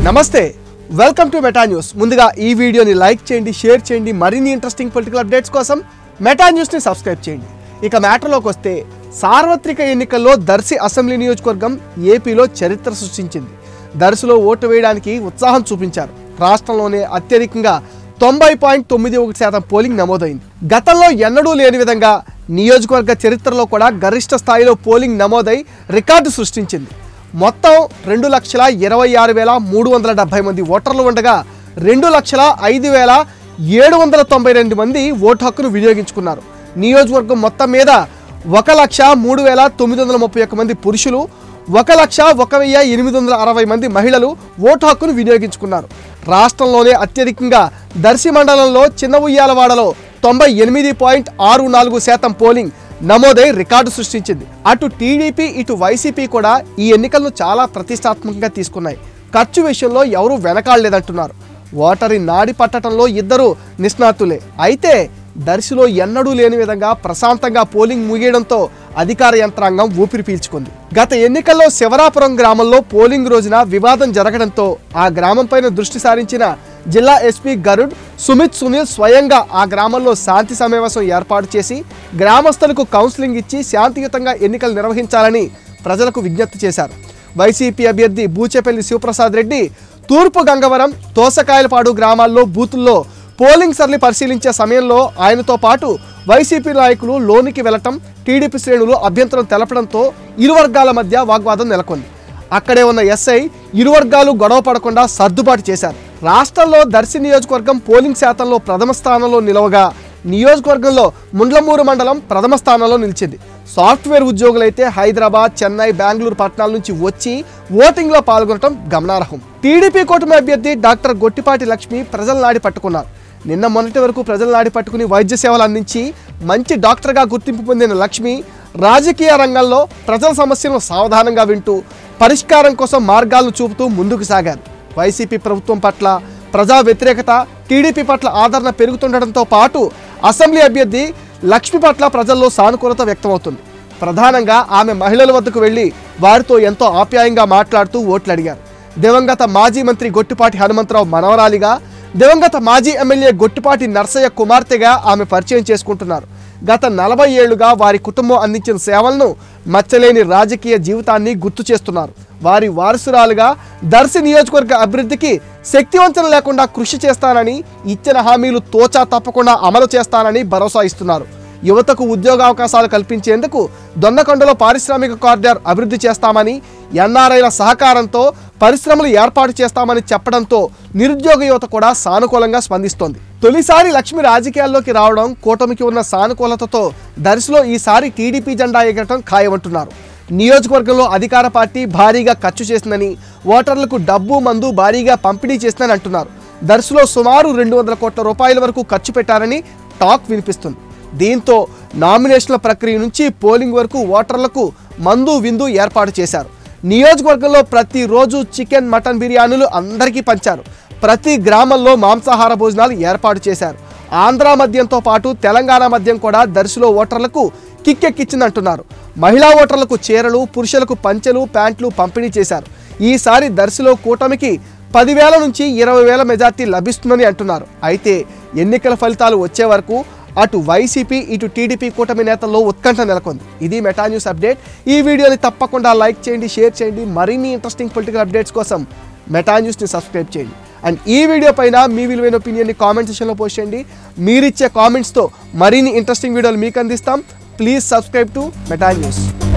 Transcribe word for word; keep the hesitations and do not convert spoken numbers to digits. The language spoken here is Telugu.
నమస్తే వెల్కమ్ టు మెటా న్యూస్. ముందుగా ఈ వీడియోని లైక్ చేయండి, షేర్ చేయండి. మరిన్ని ఇంట్రెస్టింగ్ పొలిటికల్ అప్డేట్స్ కోసం మెటా న్యూస్ని సబ్స్క్రైబ్ చేయండి. ఇక మ్యాటర్లోకి వస్తే, సార్వత్రిక ఎన్నికల్లో దర్శి అసెంబ్లీ నియోజకవర్గం ఏపీలో చరిత్ర సృష్టించింది. దర్శిలో ఓటు వేయడానికి ఉత్సాహం చూపించారు. రాష్ట్రంలోనే అత్యధికంగా తొంభై పాయింట్ తొమ్మిది ఒకటి శాతం పోలింగ్ నమోదైంది. గతంలో ఎన్నడూ లేని విధంగా నియోజకవర్గ చరిత్రలో కూడా గరిష్ట స్థాయిలో పోలింగ్ నమోదై రికార్డు సృష్టించింది. మొత్తం రెండు లక్షల ఇరవై ఆరు వేల మూడు వందల డెబ్బై మంది ఓటర్లు ఉండగా రెండు లక్షల ఐదు వేల ఏడు వందల తొంభై రెండు మంది ఓటు హక్కును వినియోగించుకున్నారు. నియోజకవర్గం మొత్తం మీద ఒక లక్ష మూడు వేల తొమ్మిది వందల ముప్పై ఒక్క మంది పురుషులు, ఒక లక్ష ఒక వెయ్యి ఎనిమిది వందల అరవై మంది మహిళలు ఓటు హక్కును వినియోగించుకున్నారు. రాష్ట్రంలోనే అత్యధికంగా దర్శి మండలంలో చిన్న ఉయ్యాలవాడలో తొంభై ఎనిమిది పాయింట్ ఆరు నాలుగు శాతం పోలింగ్ నమోదై రికార్డు సృష్టించింది. అటు టీడీపీ ఇటు వైసీపీ కూడా ఈ ఎన్నికలను చాలా ప్రతిష్టాత్మకంగా తీసుకున్నాయి. ఖర్చు విషయంలో ఎవరూ వెనకాడలేదంటున్నారు. ఓటరి నాడి పట్టడంలో ఇద్దరు నిష్ణాతులే. అయితే దర్శిలో ఎన్నడూ లేని విధంగా ప్రశాంతంగా పోలింగ్ ముగియడంతో అధికార యంత్రాంగం ఊపిరి పీల్చుకుంది. గత ఎన్నికల్లో శివరాపురం గ్రామంలో పోలింగ్ రోజున వివాదం జరగడంతో ఆ గ్రామం పైన దృష్టి సారించిన జిల్లా ఎస్పీ గరుడ్ సుమిత్ సునీల్ స్వయంగా ఆ గ్రామంలో శాంతి సమావేశం ఏర్పాటు చేసి గ్రామస్తులకు కౌన్సిలింగ్ ఇచ్చి శాంతియుతంగా ఎన్నికలు నిర్వహించాలని ప్రజలకు విజ్ఞప్తి చేశారు. వైసీపీ అభ్యర్థి బూచేపల్లి శివప్రసాద్ రెడ్డి తూర్పు గంగవరం, తోసకాయలపాడు గ్రామాల్లో బూతుల్లో పోలింగ్ సర్ని పరిశీలించే సమయంలో ఆయనతో పాటు వైసీపీ నాయకులు లోనికి వెళ్లటం, టీడీపీ శ్రేణులు అభ్యంతరం తెలపడంతో ఇరు వర్గాల మధ్య వాగ్వాదం నెలకొంది. అక్కడే ఉన్న ఎస్ఐ ఇరు వర్గాలు గొడవ పడకుండా సర్దుబాటు చేశారు. రాష్ట్రంలో దర్శి నియోజకవర్గం పోలింగ్ శాతంలో ప్రథమ స్థానంలో నిలవగా నియోజకవర్గంలో ముండ్లమూరు మండలం ప్రథమ స్థానంలో నిలిచింది. సాఫ్ట్వేర్ ఉద్యోగులైతే హైదరాబాద్, చెన్నై, బెంగళూరు పట్టణాల నుంచి వచ్చి ఓటింగ్లో పాల్గొనడం గమనార్హం. టీడీపీ కూటమి అభ్యర్థి డాక్టర్ గొట్టిపాటి లక్ష్మి ప్రజల నాడి పట్టుకున్నారు. నిన్న మొన్నటి వరకు ప్రజల నాడి పట్టుకుని వైద్య సేవలు అందించి మంచి డాక్టర్గా గుర్తింపు పొందిన లక్ష్మి రాజకీయ రంగంలో ప్రజల సమస్యలను సావధానంగా వింటూ పరిష్కారం కోసం మార్గాలను చూపుతూ ముందుకు సాగారు. వైసీపీ ప్రభుత్వం పట్ల ప్రజా వ్యతిరేకత, టీడీపీ పట్ల ఆదరణ పెరుగుతుండటంతో పాటు అసెంబ్లీ అభ్యర్థి లక్ష్మి పట్ల ప్రజల్లో సానుకూలత వ్యక్తమవుతుంది. ప్రధానంగా ఆమె మహిళల వద్దకు వెళ్లి వారితో ఎంతో ఆప్యాయంగా మాట్లాడుతూ ఓట్లు అడిగారు. దివంగత మాజీ మంత్రి గొట్టిపాటి హనుమంతరావు మనవరాలిగా, దివంగత మాజీ ఎమ్మెల్యే గొట్టిపాటి నర్సయ్య కుమార్తెగా ఆమె పరిచయం చేసుకుంటున్నారు. గత నలభై ఏళ్లుగా వారి కుటుంబం అందించిన సేవలను, మచ్చలేని రాజకీయ జీవితాన్ని గుర్తు చేస్తున్నారు. వారి వారసురాలుగా దర్శి నియోజకవర్గ అభివృద్ధికి శక్తివంచన లేకుండా కృషి చేస్తానని, ఇచ్చిన హామీలు తోచా తప్పకుండా అమలు చేస్తానని భరోసా ఇస్తున్నారు. యువతకు ఉద్యోగావకాశాలు కల్పించేందుకు దొన్నకొండలో పారిశ్రామిక కారిడార్ అభివృద్ధి చేస్తామని, ఎన్ఆర్ఐల సహకారంతో పరిశ్రమలు ఏర్పాటు చేస్తామని చెప్పడంతో నిరుద్యోగ యువత కూడా సానుకూలంగా స్పందిస్తోంది. తొలిసారి లక్ష్మి రాజకీయాల్లోకి రావడం, కూటమికి ఉన్న సానుకూలతతో దర్శిలో ఈసారి టీడీపీ జెండా ఎగరటం ఖాయమంటున్నారు. నియోజకవర్గంలో అధికార పార్టీ భారీగా ఖర్చు చేసిందని, ఓటర్లకు డబ్బు మందు భారీగా పంపిణీ చేసిందని అంటున్నారు. దర్శిలో సుమారు రెండు వందల కోట్ల రూపాయల వరకు ఖర్చు పెట్టారని టాక్ వినిపిస్తుంది. దీంతో నామినేషన్ల ప్రక్రియ నుంచి పోలింగ్ వరకు ఓటర్లకు మందు విందు ఏర్పాటు చేశారు. నియోజకవర్గంలో ప్రతిరోజు చికెన్, మటన్ బిర్యానీలు అందరికీ పంచారు. ప్రతి గ్రామంలో మాంసాహార భోజనాలు ఏర్పాటు చేశారు. ఆంధ్ర మద్యంతో పాటు తెలంగాణ మద్యం కూడా దర్శిలో ఓటర్లకు కిక్కెక్కిచ్చిందంటున్నారు. మహిళా ఓటర్లకు చీరలు, పురుషులకు పంచెలు, ప్యాంట్లు పంపిణీ చేశారు. ఈసారి దర్శిలో కూటమికి పదివేల నుంచి ఇరవై వేల మెజార్టీ లభిస్తుందని అంటున్నారు. అయితే ఎన్నికల ఫలితాలు వచ్చే వరకు అటు వైసీపీ ఇటు టీడీపీ కూటమి నేతల్లో ఉత్కంఠ నెలకొంది. ఇది మెటా న్యూస్ అప్డేట్. ఈ వీడియోని తప్పకుండా లైక్ చేయండి, షేర్ చేయండి. మరిన్ని ఇంట్రెస్టింగ్ పొలిటికల్ అప్డేట్స్ కోసం మెటా న్యూస్ని సబ్స్క్రైబ్ చేయండి. అండ్ ఈ వీడియో పైన మీ విలువైన ఒపీనియన్ని కామెంట్ సెక్షన్లో పోస్ట్ చేయండి. మీరిచ్చే కామెంట్స్తో మరిన్ని ఇంట్రెస్టింగ్ వీడియోలు మీకు అందిస్తాం. Please subscribe to Meta news.